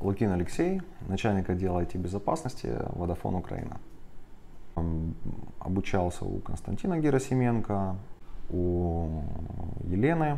Лукин Алексей, начальник отдела IT-безопасности Vodafone Украина. Обучался у Константина Герасименко, у Елены.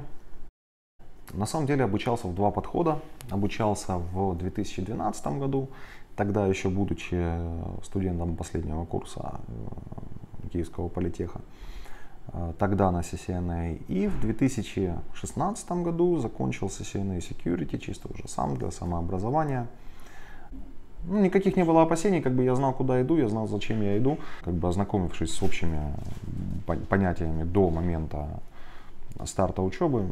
На самом деле обучался в два подхода. Обучался в 2012 году, тогда еще будучи студентом последнего курса Киевского политеха. Тогда на CCNA. И в 2016 году закончил CCNA Security, чисто уже сам, для самообразования. Никаких не было опасений, я знал, куда иду, я знал, зачем я иду. Ознакомившись с общими понятиями до момента старта учебы,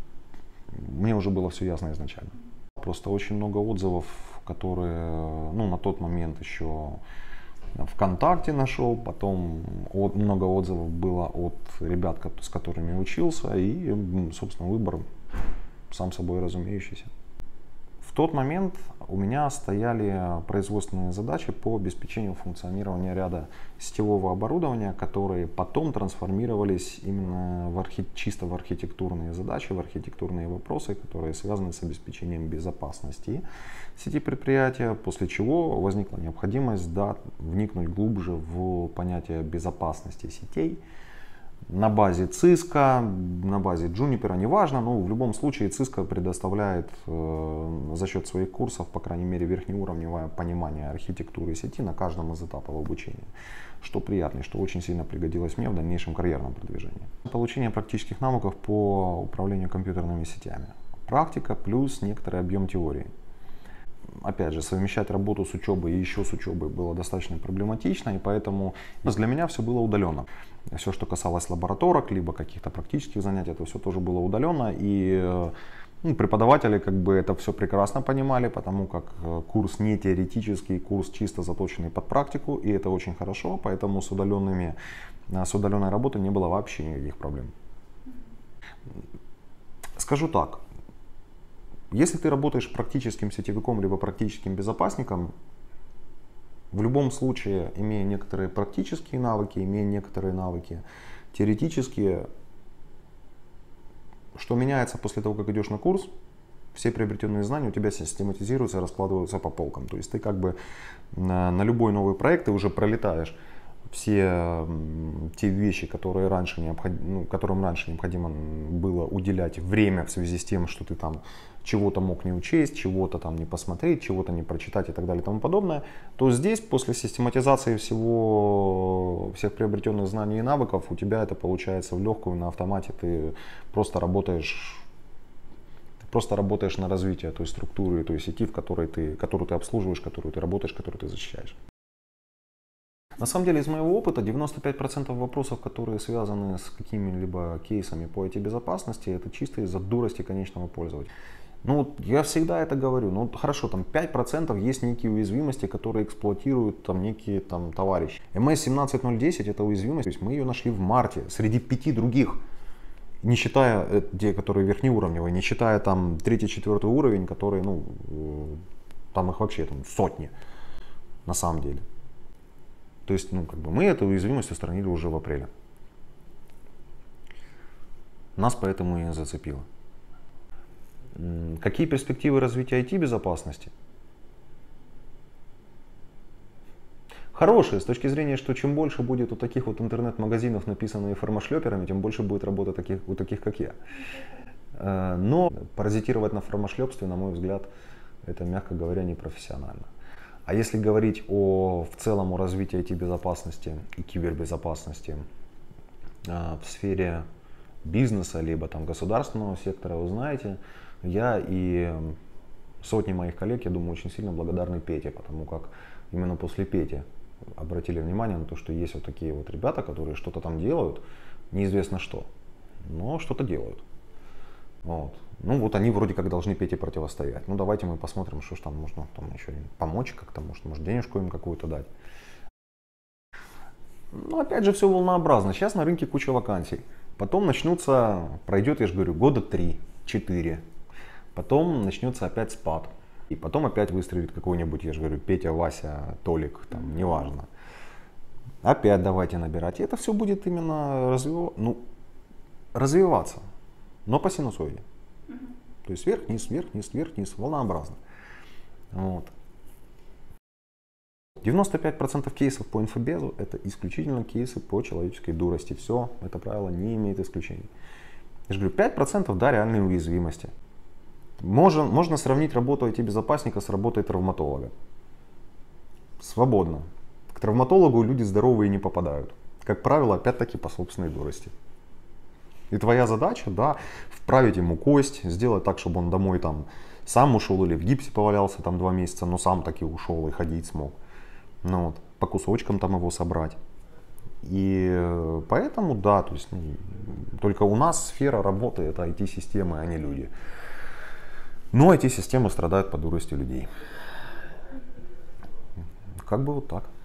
мне уже было все ясно изначально. Просто очень много отзывов, которые на тот момент еще ВКонтакте нашел, потом много отзывов было от ребят, с которыми учился, и, собственно, выбор сам собой разумеющийся. В тот момент у меня стояли производственные задачи по обеспечению функционирования ряда сетевого оборудования, которые потом трансформировались именно чисто в архитектурные задачи, в архитектурные вопросы, которые связаны с обеспечением безопасности сети предприятия, после чего возникла необходимость вникнуть глубже в понятие безопасности сетей. На базе Cisco, на базе Juniper, неважно, но в любом случае Cisco предоставляет за счет своих курсов, по крайней мере, верхнеуровневое понимание архитектуры сети на каждом из этапов обучения. Что приятно, что очень сильно пригодилось мне в дальнейшем карьерном продвижении. Получение практических навыков по управлению компьютерными сетями. Практика плюс некоторый объем теории. Опять же, совмещать работу с учебой и еще с учебой было достаточно проблематично, и поэтому для меня все было удаленно. Все, что касалось лабораторок, либо каких-то практических занятий, это все тоже было удаленно, и преподаватели это все прекрасно понимали, потому как курс не теоретический, курс чисто заточенный под практику, и это очень хорошо, поэтому с удаленной работой не было вообще никаких проблем. Скажу так. Если ты работаешь практическим сетевиком либо практическим безопасником, в любом случае, имея некоторые практические навыки, имея некоторые навыки теоретические, что меняется после того, как идешь на курс, все приобретенные знания у тебя систематизируются и раскладываются по полкам. То есть ты на любой новый проект ты уже пролетаешь все те вещи, которым раньше необходимо было уделять время в связи с тем, что ты там чего-то мог не учесть, чего-то там не посмотреть, чего-то не прочитать и так далее и тому подобное, то здесь после систематизации всех приобретенных знаний и навыков у тебя это получается в легкую, на автомате, ты просто работаешь на развитие той структуры, той сети, которую ты обслуживаешь, которую ты работаешь, которую ты защищаешь. На самом деле, из моего опыта, 95% вопросов, которые связаны с какими-либо кейсами по IT-безопасности, это чисто из-за дурости конечного пользователя. Я всегда это говорю. Хорошо, 5% есть некие уязвимости, которые эксплуатируют некие товарищи. MS-17010 это уязвимость, то есть мы ее нашли в марте среди 5 других. Не считая те, которые верхнеуровневые, не считая 3-4 уровень, которые, там их вообще сотни на самом деле. То есть, мы эту уязвимость устранили уже в апреле. Нас поэтому и зацепило. Какие перспективы развития IT-безопасности? Хорошие, с точки зрения, что чем больше будет таких интернет-магазинов, написанных фармашлеперами, тем больше будет работы у таких, как я. Но паразитировать на фармашлепстве, на мой взгляд, это, мягко говоря, непрофессионально. А если говорить в целом о развитии IT-безопасности и кибербезопасности в сфере бизнеса либо государственного сектора, вы знаете, я и сотни моих коллег, я думаю, очень сильно благодарны Пете, потому как именно после Пети обратили внимание на то, что есть такие ребята, которые что-то там делают, неизвестно что, но что-то делают. Они вроде как должны Пете противостоять. Давайте мы посмотрим, что ж там можно еще помочь как-то, может денежку им какую-то дать. Опять же, все волнообразно. Сейчас на рынке куча вакансий. Потом пройдет, я же говорю, года 3-4. Потом начнется опять спад. И потом опять выстрелит какой-нибудь, я же говорю, Петя, Вася, Толик, неважно. Опять давайте набирать. И это все будет именно развиваться. Но по синусоиде. То есть вверх-вниз, вверх-вниз, вверх-вниз, волнообразно. Вот. 95% кейсов по инфобезу это исключительно кейсы по человеческой дурости. Все, это правило не имеет исключений. Я же говорю, 5% да, реальные уязвимости. Можно сравнить работу IT-безопасника с работой травматолога. Свободно. К травматологу люди здоровые не попадают. Как правило, опять-таки по собственной дурости. И твоя задача, да, вправить ему кость, сделать так, чтобы он домой там сам ушел или в гипсе повалялся там 2 месяца, но сам таки ушел и ходить смог. Ну, вот, по кусочкам там его собрать. И поэтому, да, то есть, только у нас сфера работы это IT-системы, а не люди. Но IT-системы страдают по дурости людей. Как бы вот так.